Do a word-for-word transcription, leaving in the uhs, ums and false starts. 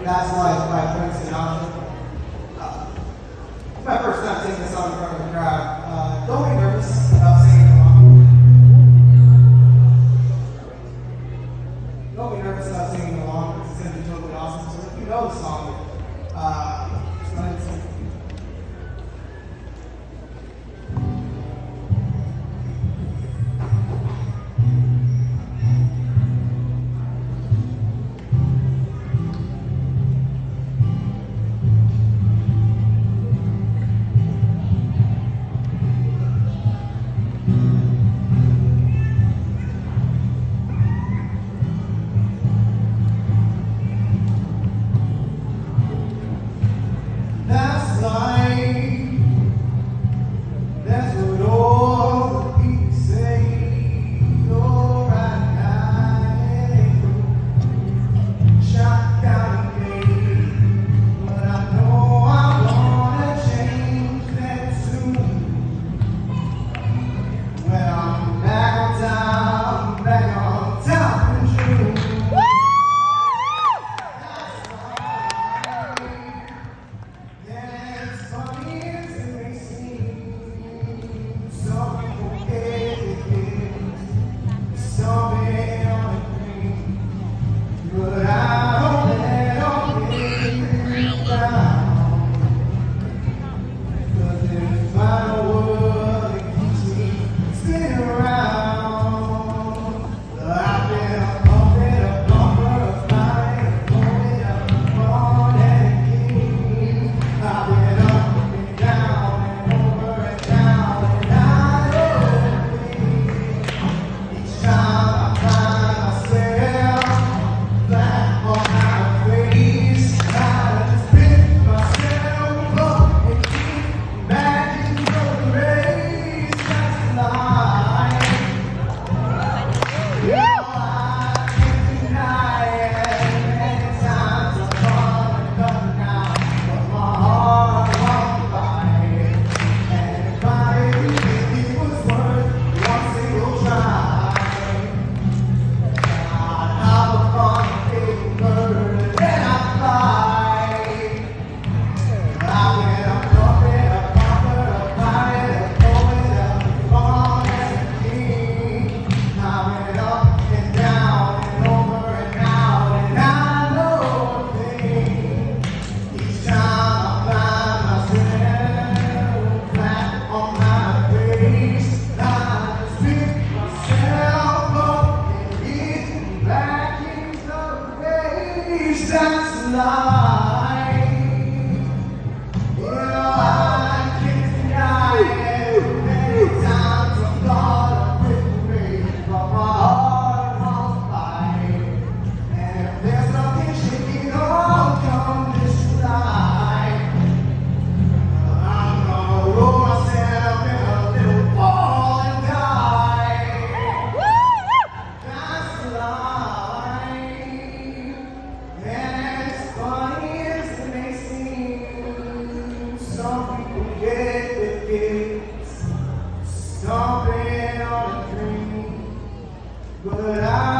That's Life by Frank Sinatra. Uh, it's my first time singing this song in front of the crowd. Uh, don't be nervous about singing along. Don't be nervous about singing along because it's going to be totally awesome. So if you know the song, uh, just go ahead and sing it. That's life. You know I can't deny it. Many times I've thought of quitting me, but my heart won't fight. And if there's nothing shaking on come this life, I'm gonna roll myself in a little ball and die. That's life. Some people get the gifts, stomping on a dream, but I